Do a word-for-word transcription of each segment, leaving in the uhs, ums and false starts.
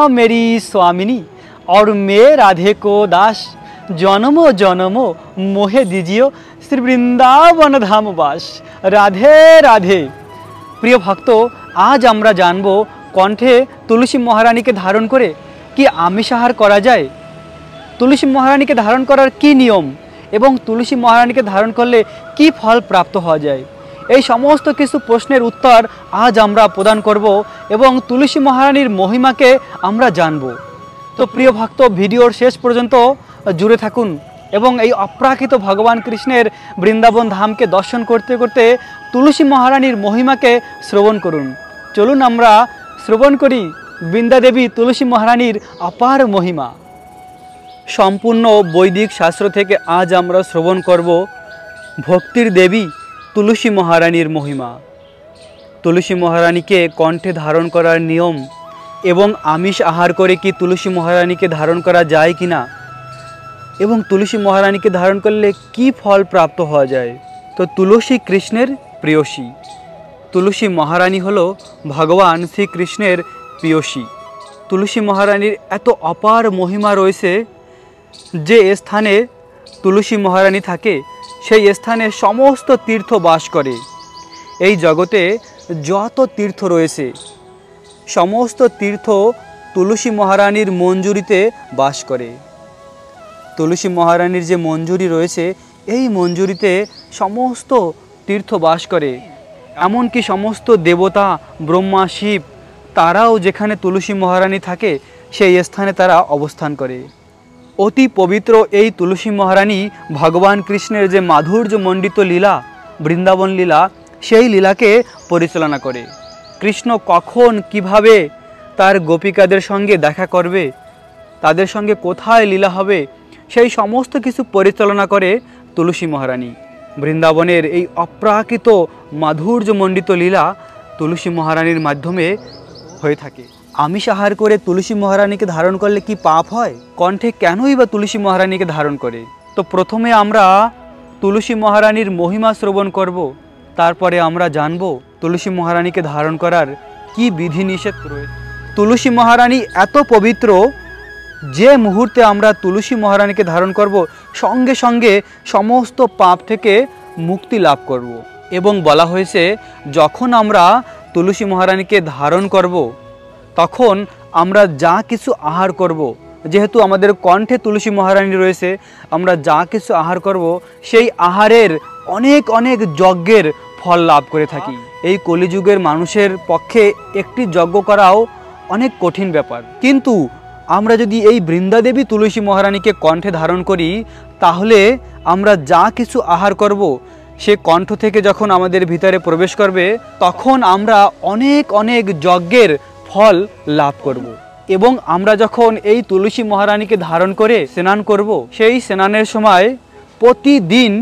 मेरी स्वामिनी और मैं राधे को दास जन्मो जन्मो मोहे दीजियो श्री वृंदावन धाम वास। राधे राधे। प्रिय भक्त, आज आमरा जानबो कण्ठे तुलसी महारानी के धारण करे कि आमिष आहार करा जाए, तुलसी महारानी के धारण करार कि नियम एवं तुलसी महारानी के धारण करले कि फल प्राप्त हওয়া যায়, এই সমস্ত কিছু প্রশ্নের উত্তর আজ আমরা প্রদান করব এবং তুলসী মহারানীর মহিমাকে আমরা জানব। তো প্রিয় ভক্ত, ভিডিওর শেষ পর্যন্ত জুড়ে থাকুন এবং এই অপ্রাকৃত ভগবান কৃষ্ণের বৃন্দাবন ধামকে দর্শন করতে করতে তুলসী মহারানীর মহিমাকে শ্রবণ করুন। চলুন আমরা শ্রবণ করি বৃন্দা দেবী তুলসী মহারানীর অপার মহিমা। সম্পূর্ণ বৈদিক শাস্ত্র থেকে আজ আমরা শ্রবণ করব ভক্তির দেবী তুলসী মহারানীর মহিমা। তুলসী মহারানীকে কণ্ঠে ধারণ করার নিয়ম এবং আমিষ আহার করে কি তুলসী মহারানীকে ধারণ করা যায় কি না, এবং তুলসী মহারানীকে ধারণ করলে কি ফল প্রাপ্ত হওয়া যায়। তো তুলসী কৃষ্ণের প্রেয়সী, তুলসী মহারানী হলো ভগবান শ্রীকৃষ্ণের প্রেয়সী। তুলসী মহারানীর এত অপার মহিমা রয়েছে যে স্থানে তুলসী মহারানী থাকে সেই স্থানে সমস্ত তীর্থ বাস করে। এই জগতে যত তীর্থ রয়েছে সমস্ত তীর্থ তুলসী মহারানীর মঞ্জুরিতে বাস করে। তুলসী মহারানীর যে মঞ্জুরি রয়েছে এই মঞ্জুরিতে সমস্ত তীর্থ বাস করে। এমনকি সমস্ত দেবতা ব্রহ্মা শিব তারাও যেখানে তুলসী মহারানী থাকে সেই স্থানে তারা অবস্থান করে। অতি পবিত্র এই তুলসী মহারানী ভগবান কৃষ্ণের যে মাধুর্য মণ্ডিত লীলা বৃন্দাবন লীলা সেই লীলাকে পরিচালনা করে। কৃষ্ণ কখন কিভাবে তার গোপিকাদের সঙ্গে দেখা করবে, তাদের সঙ্গে কোথায় লীলা হবে, সেই সমস্ত কিছু পরিচালনা করে তুলসী মহারানী। বৃন্দাবনের এই অপ্রাকৃত মাধুর্য মণ্ডিত লীলা তুলসী মহারানীর মাধ্যমে হয়ে থাকে। আমিষ আহার করে তুলসী মহারানীকে ধারণ করলে কি পাপ হয়? কণ্ঠে কেনই বা তুলসী মহারানীকে ধারণ করে? তো প্রথমে আমরা তুলসী মহারানীর মহিমা শ্রবণ করব, তারপরে আমরা জানব তুলসী মহারানীকে ধারণ করার কি বিধি নিষেধ রয়েছে। তুলসী মহারানী এত পবিত্র যে মুহূর্তে আমরা তুলসী মহারানীকে ধারণ করব সঙ্গে সঙ্গে সমস্ত পাপ থেকে মুক্তি লাভ করব। এবং বলা হয়েছে যখন আমরা তুলসী মহারানীকে ধারণ করব তখন আমরা যা কিছু আহার করব, যেহেতু আমাদের কণ্ঠে তুলসী মহারানী রয়েছে, আমরা যা কিছু আহার করব সেই আহারের অনেক অনেক যজ্ঞের ফল লাভ করে থাকি। এই কলিযুগের মানুষের পক্ষে একটি যজ্ঞ করাও অনেক কঠিন ব্যাপার, কিন্তু আমরা যদি এই বৃন্দাদেবী তুলসী মহারানীকে কণ্ঠে ধারণ করি তাহলে আমরা যা কিছু আহার করব সে কণ্ঠ থেকে যখন আমাদের ভিতরে প্রবেশ করবে তখন আমরা অনেক অনেক যজ্ঞের ফল লাভ করব। এবং আমরা যখন এই তুলসী মহারানীকে ধারণ করে স্নান করব সেই স্নানের সময় প্রতিদিন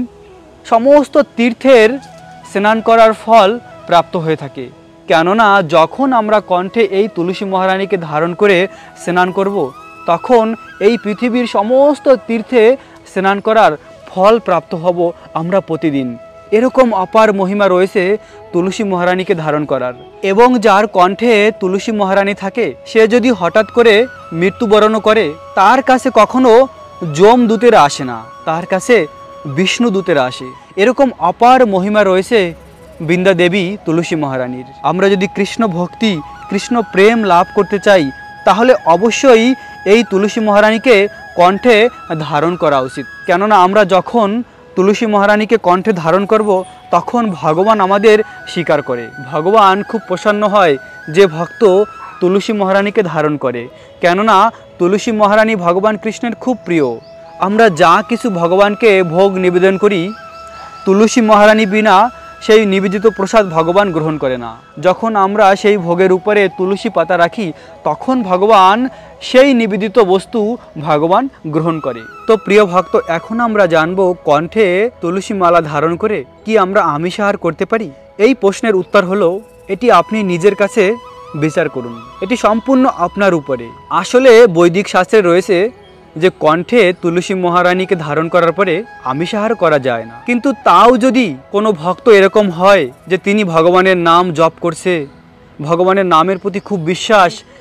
সমস্ত তীর্থের স্নান করার ফল প্রাপ্ত হয়ে থাকে। কেননা যখন আমরা কণ্ঠে এই তুলসী মহারানীকে ধারণ করে স্নান করব তখন এই পৃথিবীর সমস্ত তীর্থে স্নান করার ফল প্রাপ্ত হব আমরা প্রতিদিন। এরকম অপার মহিমা রয়েছে তুলসী মহারানীকে ধারণ করার। এবং যার কণ্ঠে তুলসী মহারানী থাকে সে যদি হঠাৎ করে মৃত্যুবরণ করে তার কাছে কখনো যমদূতেরা আসে না, তার কাছে বিষ্ণুদূতেরা আসে। এরকম অপার মহিমা রয়েছে বৃন্দা দেবী তুলসী মহারানীর। আমরা যদি কৃষ্ণ ভক্তি কৃষ্ণ প্রেম লাভ করতে চাই তাহলে অবশ্যই এই তুলসী মহারানীকে কণ্ঠে ধারণ করা উচিত। কেননা আমরা যখন তুলসী মহারানীকে কণ্ঠে ধারণ করব তখন ভগবান আমাদের স্বীকার করে। ভগবান খুব প্রসন্ন হয় যে ভক্ত তুলসী মহারানীকে ধারণ করে, কেননা তুলসী মহারানী ভগবান কৃষ্ণের খুব প্রিয়। আমরা যা কিছু ভগবানকে ভোগ নিবেদন করি তুলসী মহারানী বিনা সেই নিবেদিত প্রসাদ ভগবান গ্রহণ করে না। যখন আমরা সেই ভোগের উপরে তুলসী পাতা রাখি তখন ভগবান সেই নিবেদিত বস্তু ভগবান গ্রহণ করে। তো প্রিয় ভক্ত, এখন আমরা জানবো কণ্ঠে তুলসী মালা ধারণ করে কি আমরা আমিষ আহার করতে পারি। এই প্রশ্নের উত্তর হলো এটি আপনি নিজের কাছে বিচার করুন, এটি সম্পূর্ণ আপনার উপরে। আসলে বৈদিক শাস্ত্রে রয়েছে যে কণ্ঠে তুলসী মহারানীকে ধারণ করার পরে আমিষ আহার করা যায় না, কিন্তু তাও যদি কোনো ভক্ত এরকম হয় যে তিনি ভগবানের নাম জপ করছে, ভগবানের নামের প্রতি খুব বিশ্বাস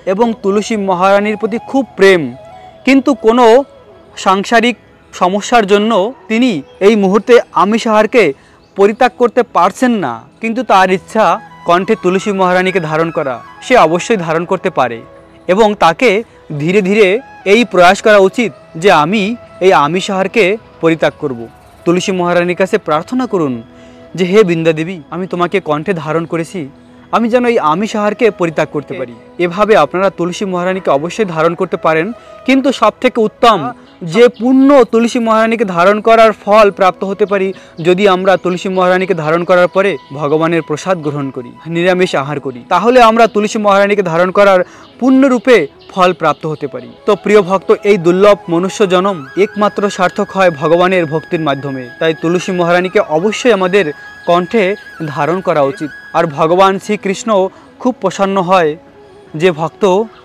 এবং তুলসী মহারানীর প্রতি খুব প্রেম, কিন্তু কোনো সাংসারিক সমস্যার জন্য তিনি এই মুহূর্তে আমিষ আহারকে পরিত্যাগ করতে পারছেন না, কিন্তু তার ইচ্ছা কণ্ঠে তুলসী মহারানীকে ধারণ করা। সে অবশ্যই ধারণ করতে পারে এবং তাকে ধীরে ধীরে এই প্রয়াস করা উচিত যে আমি এই আমিষ আহারকে পরিত্যাগ করব। তুলসী মহারানীর কাছে প্রার্থনা করুন যে হে বৃন্দা দেবী, আমি তোমাকে কণ্ঠে ধারণ করেছি, আমি যেন এই আমিষ আহারকে পরিত্যাগ করতে পারি। এভাবে আপনারা তুলসী মহারানীকে অবশ্যই ধারণ করতে পারেন, কিন্তু সবথেকে উত্তম যে পূর্ণ তুলসী মহারানীকে ধারণ করার ফল প্রাপ্ত হতে পারি যদি আমরা তুলসী মহারানীকে ধারণ করার পরে ভগবানের প্রসাদ গ্রহণ করি, নিরামিষ আহার করি, তাহলে আমরা তুলসী মহারানীকে ধারণ করার পূর্ণরূপে ফল প্রাপ্ত হতে পারি। তো প্রিয় ভক্ত, এই দুর্লভ মনুষ্য জন্ম একমাত্র সার্থক হয় ভগবানের ভক্তির মাধ্যমে। তাই তুলসী মহারানীকে অবশ্যই আমাদের কণ্ঠে ধারণ করা উচিত। আর ভগবান শ্রীকৃষ্ণ খুব প্রসন্ন হয় যে ভক্ত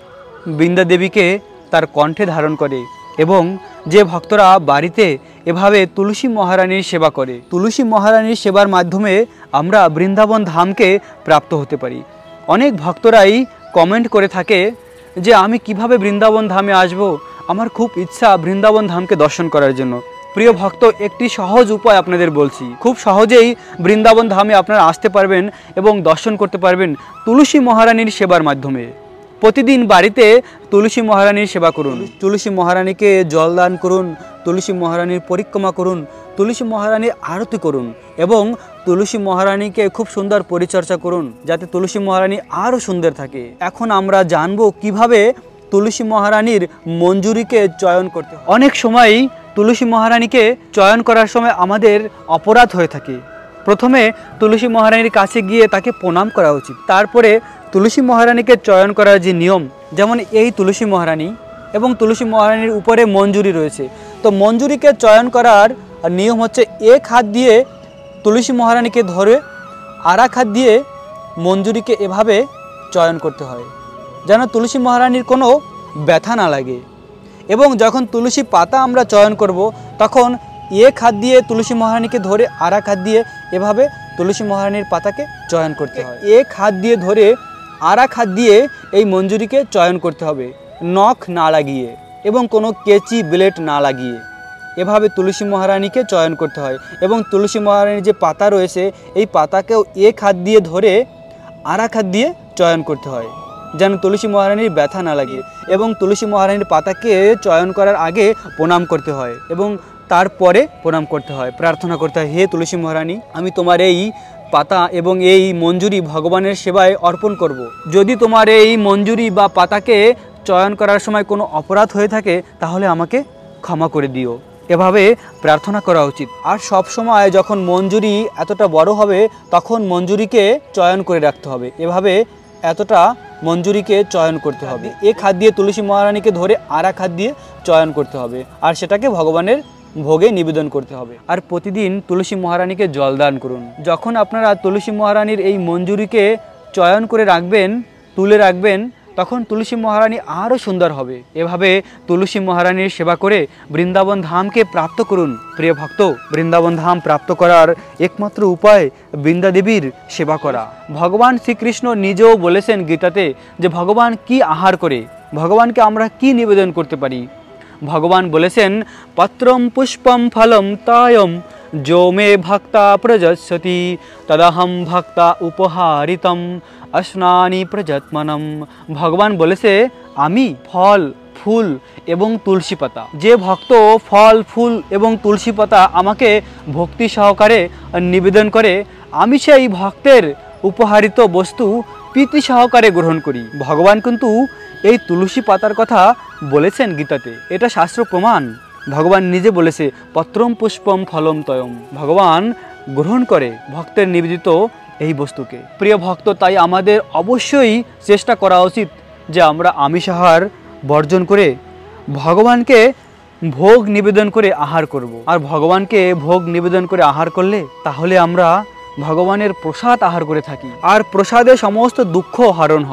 বৃন্দা দেবীকে তার কণ্ঠে ধারণ করে এবং যে ভক্তরা বাড়িতে এভাবে তুলসী মহারানীর সেবা করে। তুলসী মহারানীর সেবার মাধ্যমে আমরা বৃন্দাবন ধামকে প্রাপ্ত হতে পারি। অনেক ভক্তরাই কমেন্ট করে থাকে যে আমি কিভাবে বৃন্দাবন ধামে আসব, আমার খুব ইচ্ছা বৃন্দাবন ধামকে দর্শন করার জন্য। প্রিয় ভক্ত, একটি সহজ উপায় আপনাদের বলছি, খুব সহজেই বৃন্দাবন ধামে আপনারা আসতে পারবেন এবং দর্শন করতে পারবেন তুলসী মহারানীর সেবার মাধ্যমে। প্রতিদিন বাড়িতে তুলসী মহারানীর সেবা করুন, তুলসী মহারানীকে জল দান করুন, তুলসী মহারানীর পরিক্রমা করুন, তুলসী মহারানীর আরতি করুন এবং তুলসী মহারানীকে খুব সুন্দর পরিচর্যা করুন যাতে তুলসী মহারানী আরও সুন্দর থাকে। এখন আমরা জানবো কিভাবে তুলসী মহারানীর মঞ্জুরিকে চয়ন করতে। অনেক সময়ই তুলসী মহারানীকে চয়ন করার সময় আমাদের অপরাধ হয়ে থাকে। প্রথমে তুলসী মহারানীর কাছে গিয়ে তাকে প্রণাম করা উচিত, তারপরে তুলসী মহারানীকে চয়ন করার যে নিয়ম, যেমন এই তুলসী মহারানী এবং তুলসী মহারানীর উপরে মঞ্জুরি রয়েছে, তো মঞ্জুরিকে চয়ন করার নিয়ম হচ্ছে এক হাত দিয়ে তুলসী মহারানীকে ধরে আর এক হাত দিয়ে মঞ্জুরিকে এভাবে চয়ন করতে হয় যেন তুলসী মহারানীর কোনো ব্যথা না লাগে। এবং যখন তুলসী পাতা আমরা চয়ন করব তখন এক হাত দিয়ে তুলসী মহারানীকে ধরে আর এক হাত দিয়ে এভাবে তুলসী মহারানীর পাতাকে চয়ন করতে হয়। এক হাত দিয়ে ধরে আর এক হাত দিয়ে এই মঞ্জুরিকে চয়ন করতে হবে, নখ না লাগিয়ে এবং কোনো কেচি ব্লেড না লাগিয়ে এভাবে তুলসী মহারানীকে চয়ন করতে হয়। এবং তুলসী মহারানীর যে পাতা রয়েছে এই পাতাকেও এক হাত দিয়ে ধরে আর এক হাত দিয়ে চয়ন করতে হয় যেন তুলসী মহারানীর ব্যথা না লাগে। এবং তুলসী মহারানীর পাতাকে চয়ন করার আগে প্রণাম করতে হয় এবং তারপরে প্রণাম করতে হয়, প্রার্থনা করতে হয়, হে তুলসী মহারানী, আমি তোমার এই পাতা এবং এই মঞ্জুরি ভগবানের সেবায় অর্পণ করব। যদি তোমার এই মঞ্জুরি বা পাতাকে চয়ন করার সময় কোনো অপরাধ হয়ে থাকে তাহলে আমাকে ক্ষমা করে দিও, এভাবে প্রার্থনা করা উচিত। আর সব সময় যখন মঞ্জুরি এতটা বড় হবে তখন মঞ্জুরিকে চয়ন করে রাখতে হবে, এভাবে এতটা মঞ্জুরিকে চয়ন করতে হবে। এক হাত দিয়ে তুলসী মহারানীকে ধরে আর এক হাত দিয়ে চয়ন করতে হবে আর সেটাকে ভগবানের ভোগে নিবেদন করতে হবে। আর প্রতিদিন তুলসী মহারানীকে জল দান করুন। যখন আপনারা তুলসী মহারানীর এই মঞ্জুরিকে চয়ন করে রাখবেন, তুলে রাখবেন, তখন তুলসী মহারানী আরও সুন্দর হবে। এভাবে তুলসী মহারানীর সেবা করে বৃন্দাবন ধামকে প্রাপ্ত করুন। প্রিয় ভক্ত, বৃন্দাবন ধাম প্রাপ্ত করার একমাত্র উপায় বৃন্দা দেবীর সেবা করা। ভগবান শ্রীকৃষ্ণ নিজেও বলেছেন গীতাতে যে ভগবান কি আহার করে, ভগবানকে আমরা কি নিবেদন করতে পারি। ভগবান বলেছেন পত্রম পুষ্পম ফলম তায়ম जो मे भक्ता प्रजस्यति तदहम भक्ता उपहारितम अस्नानी प्रजत्मनम। ভগবান বলেছে আমি ফল ফুল এবং তুলসী পাতা, যে ভক্ত ফল ফুল এবং তুলসী পাতা আমাকে ভক্তি সহকারে নিবেদন করে আমি সেই ভক্তের উপহারিত বস্তু প্রীতি সহকারে গ্রহণ করি। ভগবান কিন্তু এই তুলসী পাতার কথা বলেছেন গীতাতে, এটা শাস্ত্র প্রমাণ। ভগবান নিজে বলেছে পত্রম পুষ্পম ফলম তয়ম, ভগবান গ্রহণ করে ভক্তের নিবেদিত এই বস্তুকে। প্রিয় ভক্ত, তাই আমাদের অবশ্যই চেষ্টা করা উচিত যে আমরা আমিষ আহার বর্জন করে ভগবানকে ভোগ নিবেদন করে আহার করব। আর ভগবানকে ভোগ নিবেদন করে আহার করলে তাহলে আমরা ভগবানের প্রসাদ আহার করে থাকি আর প্রসাদে সমস্ত দুঃখ হরণ হয়।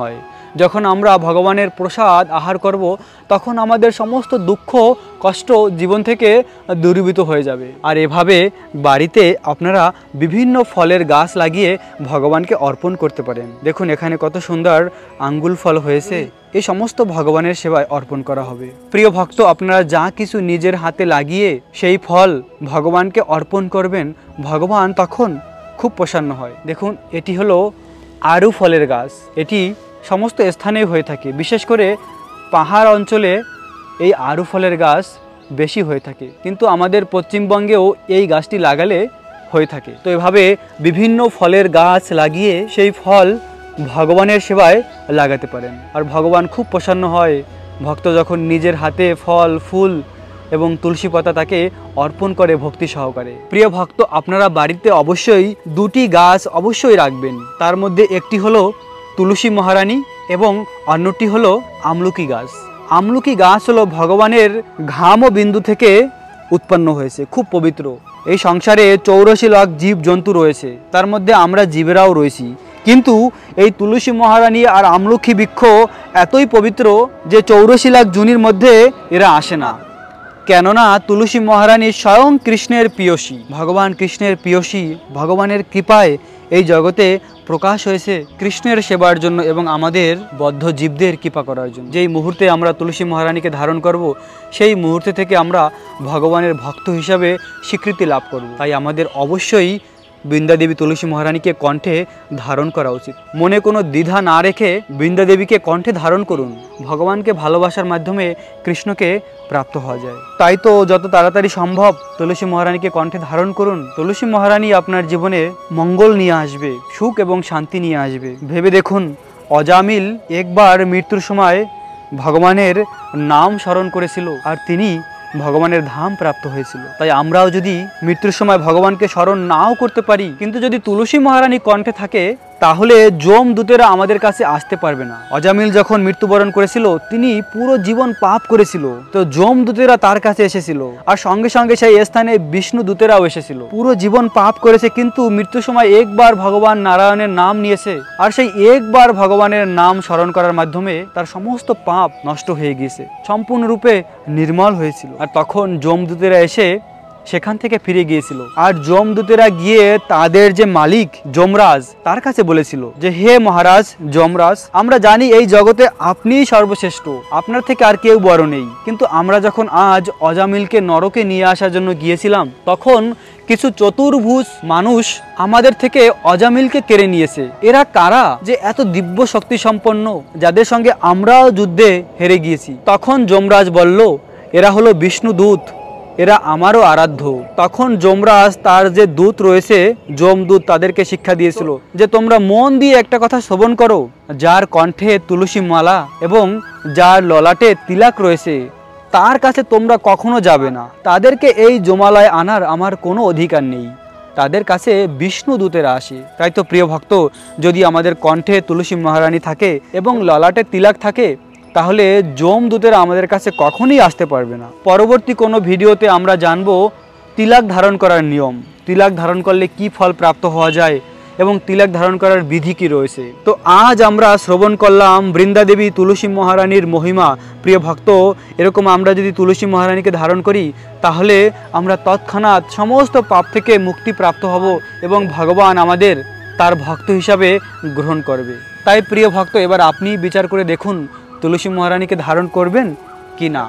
যখন আমরা ভগবানের প্রসাদ আহার করব তখন আমাদের সমস্ত দুঃখ কষ্ট জীবন থেকে দূরীভূত হয়ে যাবে। আর এভাবে বাড়িতে আপনারা বিভিন্ন ফলের গাছ লাগিয়ে ভগবানকে অর্পণ করতে পারেন। দেখুন এখানে কত সুন্দর আঙ্গুল ফল হয়েছে, এই সমস্ত ভগবানের সেবায় অর্পণ করা হবে। প্রিয় ভক্ত, আপনারা যা কিছু নিজের হাতে লাগিয়ে সেই ফল ভগবানকে অর্পণ করবেন, ভগবান তখন খুব প্রসন্ন হয়। দেখুন এটি হলো আরু ফলের গাছ, এটি সমস্ত স্থানেই হয়ে থাকে, বিশেষ করে পাহাড় অঞ্চলে এই আরু ফলের গাছ বেশি হয়ে থাকে, কিন্তু আমাদের পশ্চিমবঙ্গেও এই গাছটি লাগালে হয়ে থাকে। তো এভাবে বিভিন্ন ফলের গাছ লাগিয়ে সেই ফল ভগবানের সেবায় লাগাতে পারেন, আর ভগবান খুব প্রসন্ন হয় ভক্ত যখন নিজের হাতে ফল ফুল এবং তুলসী পাতা তাকে অর্পণ করে ভক্তি সহকারে। প্রিয় ভক্ত, আপনারা বাড়িতে অবশ্যই দুটি গাছ অবশ্যই রাখবেন, তার মধ্যে একটি হলো তুলসী মহারানী এবং অন্যটি হলো আমলকি গাছ। আমলকি গাছ হলো ভগবানের ঘাম ও বিন্দু থেকে উৎপন্ন হয়েছে, খুব পবিত্র। এই সংসারে চৌরাশি লাখ জীব জন্তু রয়েছে, তার মধ্যে আমরা জীবেরাও রয়েছি, কিন্তু এই তুলসী মহারানী আর আমলকি বৃক্ষ এতই পবিত্র যে চৌরাশি লাখ জুনির মধ্যে এরা আসে না, কেননা তুলসী মহারানী স্বয়ং কৃষ্ণের প্রিয়সী, ভগবান কৃষ্ণের প্রিয়সী। ভগবানের কৃপায় এই জগতে প্রকাশ হয়েছে কৃষ্ণের সেবার জন্য এবং আমাদের বদ্ধ জীবদের কৃপা করার জন্য। যেই মুহূর্তে আমরা তুলসী মহারানীকে ধারণ করব, সেই মুহূর্তে থেকে আমরা ভগবানের ভক্ত হিসাবে স্বীকৃতি লাভ করব। তাই আমাদের অবশ্যই বৃন্দা দেবী তুলসী মহারানীকে কণ্ঠে ধারণ করা উচিত। মনে কোনো দ্বিধা না রেখে বৃন্দা দেবীকে কণ্ঠে ধারণ করুন, ভগবানকে ভালোবাসার মাধ্যমে কৃষ্ণকে প্রাপ্ত হওয়া যায়। তাই তো যত তাড়াতাড়ি সম্ভব তুলসী মহারানীকে কণ্ঠে ধারণ করুন। তুলসী মহারানী আপনার জীবনে মঙ্গল নিয়ে আসবে, সুখ এবং শান্তি নিয়ে আসবে। ভেবে দেখুন, অজামিল একবার মৃত্যুর সময় ভগবানের নাম স্মরণ করেছিল আর তিনি ভগবানের ধাম প্রাপ্ত হয়েছিল। তাই আমরাও যদি মৃত্যুর সময় ভগবানকে স্মরণ নাও করতে পারি, কিন্তু যদি তুলসী মহারানী কণ্ঠে থাকে তাহলে যম দূতেরা আমাদের কাছে আসতে পারবে না। অজামিল যখন মৃত্যুবরণ করেছিল তিনি পুরো জীবন পাপ করেছিল, তো যম দূতেরা তার কাছে এসেছিল আর সঙ্গে সঙ্গে সেই স্থানে বিষ্ণু দূতেরাও এসেছিল। পুরো জীবন পাপ করেছে, কিন্তু মৃত্যুর সময় একবার ভগবান নারায়ণের নাম নিয়েছে আর সেই একবার ভগবানের নাম স্মরণ করার মাধ্যমে তার সমস্ত পাপ নষ্ট হয়ে গিয়েছে, সম্পূর্ণরূপে নির্মল হয়েছিল। আর তখন যমদূতেরা এসে সেখান থেকে ফিরে গিয়েছিল, আর যমদূতেরা গিয়ে তাদের যে মালিক যমরাজ তার কাছে বলেছিল যে হে মহারাজ যমরাজ, আমরা জানি এই জগতে আপনিই সর্বশ্রেষ্ঠ, আপনার থেকে আর কেউ বড় নেই, কিন্তু আমরা যখন আজ অজামিলকে নরকে নিয়ে আসার জন্য গিয়েছিলাম তখন কিছু চতুর্ভুজ মানুষ আমাদের থেকে অজামিলকে কেড়ে নিয়েছে। এরা কারা যে এত দিব্য শক্তি সম্পন্ন, যাদের সঙ্গে আমরাও যুদ্ধে হেরে গিয়েছি? তখন যমরাজ বলল, এরা হলো বিষ্ণু দূত, এরা আমারও আরাধ্য। তখন যমরাজ তার যে দূত রয়েছে যমদূত তাদেরকে শিক্ষা দিয়েছিল যে তোমরা মন দিয়ে একটা কথা শ্রবণ করো, যার কণ্ঠে তুলসী মালা এবং যার ললাটে তিলক রয়েছে তার কাছে তোমরা কখনো যাবে না, তাদেরকে এই জমালয়ে আনার আমার কোনো অধিকার নেই, তাদের কাছে বিষ্ণু দূতেরা আসে। তাই তো প্রিয় ভক্ত, যদি আমাদের কণ্ঠে তুলসী মহারানী থাকে এবং ললাটে তিলক থাকে তাহলে যমদূতেরা আমাদের কাছে কখনোই আসতে পারবে না। পরবর্তী কোনো ভিডিওতে আমরা জানবো তিলক ধারণ করার নিয়ম, তিলক ধারণ করলে কি ফল প্রাপ্ত হওয়া যায় এবং তিলক ধারণ করার বিধি কি রয়েছে। তো আজ আমরা শ্রবণ করলাম বৃন্দা দেবী তুলসী মহারানীর মহিমা। প্রিয় ভক্ত, এরকম আমরা যদি তুলসী মহারানীকে ধারণ করি তাহলে আমরা তৎক্ষণাৎ সমস্ত পাপ থেকে মুক্তি প্রাপ্ত হব এবং ভগবান আমাদের তার ভক্ত হিসাবে গ্রহণ করবে। তাই প্রিয় ভক্ত, এবার আপনি বিচার করে দেখুন তুলসী মহারানীকে ধারণ করবেন কি না।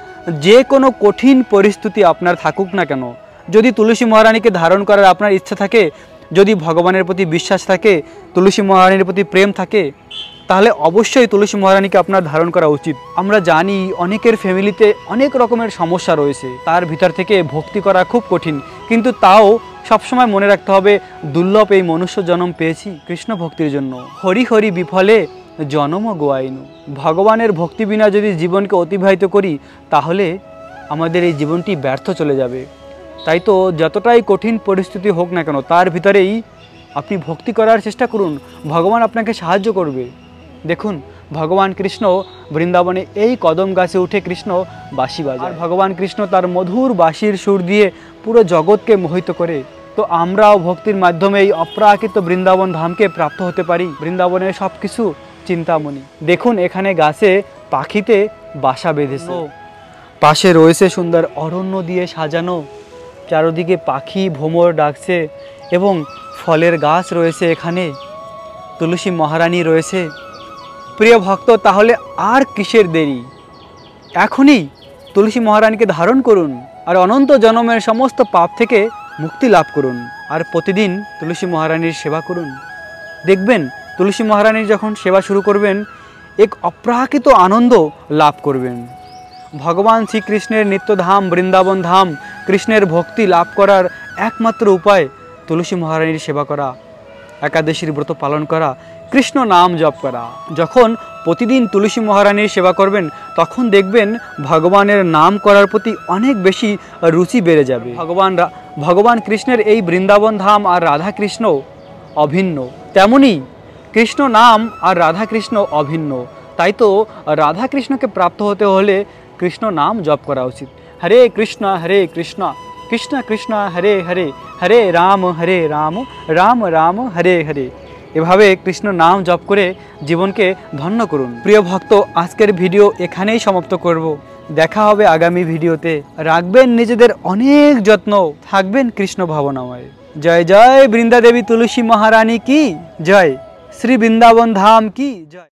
যে কোনো কঠিন পরিস্থিতি আপনার থাকুক না কেন, যদি তুলসী মহারানীকে ধারণ করার আপনার ইচ্ছা থাকে, যদি ভগবানের প্রতি বিশ্বাস থাকে, তুলসী মহারানীর প্রতি প্রেম থাকে, তাহলে অবশ্যই তুলসী মহারানীকে আপনার ধারণ করা উচিত। আমরা জানি অনেকের ফ্যামিলিতে অনেক রকমের সমস্যা রয়েছে, তার ভিতর থেকে ভক্তি করা খুব কঠিন, কিন্তু তাও সবসময় মনে রাখতে হবে দুর্লভ এই মনুষ্য জন্ম পেয়েছি কৃষ্ণ ভক্তির জন্য। হরি হরি বিফলে জনম গোয়াইনু। ভগবানের ভক্তি বিনা যদি জীবনকে অতিবাহিত করি তাহলে আমাদের এই জীবনটি ব্যর্থ চলে যাবে। তাই তো যতটাই কঠিন পরিস্থিতি হোক না কেন তার ভিতরেই আপনি ভক্তি করার চেষ্টা করুন, ভগবান আপনাকে সাহায্য করবে। দেখুন ভগবান কৃষ্ণ বৃন্দাবনে এই কদম গাছে উঠে কৃষ্ণ বাঁশি বাজায়, আর ভগবান কৃষ্ণ তার মধুর বাঁশির সুর দিয়ে পুরো জগৎকে মোহিত করে। তো আমরাও ভক্তির মাধ্যমে এই অপ্রাকৃত বৃন্দাবন ধামকে প্রাপ্ত হতে পারি। বৃন্দাবনের সব কিছু চিন্তামণি। দেখুন এখানে গাছে পাখিতে বাসা বেঁধেছে, পাশে রয়েছে সুন্দর অরণ্য দিয়ে সাজানো, চারদিকে পাখি ভ্রমর ডাকছে এবং ফলের গাছ রয়েছে, এখানে তুলসী মহারানী রয়েছে। প্রিয় ভক্ত, তাহলে আর কিসের দেরি, এখনই তুলসী মহারানীকে ধারণ করুন আর অনন্ত জন্মের সমস্ত পাপ থেকে মুক্তি লাভ করুন। আর প্রতিদিন তুলসী মহারানীর সেবা করুন। দেখবেন তুলসী মহারানীর যখন সেবা শুরু করবেন এক অপ্রাকৃত আনন্দ লাভ করবেন। ভগবান শ্রীকৃষ্ণের নিত্যধাম বৃন্দাবন ধাম, কৃষ্ণের ভক্তি লাভ করার একমাত্র উপায় তুলসী মহারানীর সেবা করা, একাদশীর ব্রত পালন করা, কৃষ্ণ নাম জপ করা। যখন প্রতিদিন তুলসী মহারানীর সেবা করবেন তখন দেখবেন ভগবানের নাম করার প্রতি অনেক বেশি রুচি বেড়ে যাবে। ভগবান ভগবান কৃষ্ণের এই বৃন্দাবন ধাম আর রাধা কৃষ্ণ অভিন্ন, তেমনি কৃষ্ণ নাম আর রাধা কৃষ্ণ অভিন্ন। তাই তো রাধা কৃষ্ণকে প্রাপ্ত হতে হলে কৃষ্ণ নাম জপ করা উচিত। হরে কৃষ্ণ হরে কৃষ্ণ কৃষ্ণ কৃষ্ণ হরে হরে, হরে রাম হরে রাম রাম রাম হরে হরে। এভাবে কৃষ্ণ নাম জপ করে জীবনকে ধন্য করুন। প্রিয় ভক্ত, আজকের ভিডিও এখানেই সমাপ্ত করব। দেখা হবে আগামী ভিডিওতে। রাখবেন নিজেদের অনেক যত্ন, থাকবেন কৃষ্ণ ভাবনাময়। জয় জয় বৃন্দা দেবী তুলসী মহারানী কি জয়, শ্রী বৃন্দাবন ধাম কি জয়।